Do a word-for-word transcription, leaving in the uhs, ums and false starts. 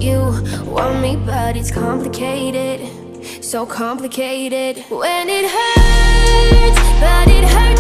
You want me, but it's complicated, so complicated. When it hurts, but it hurts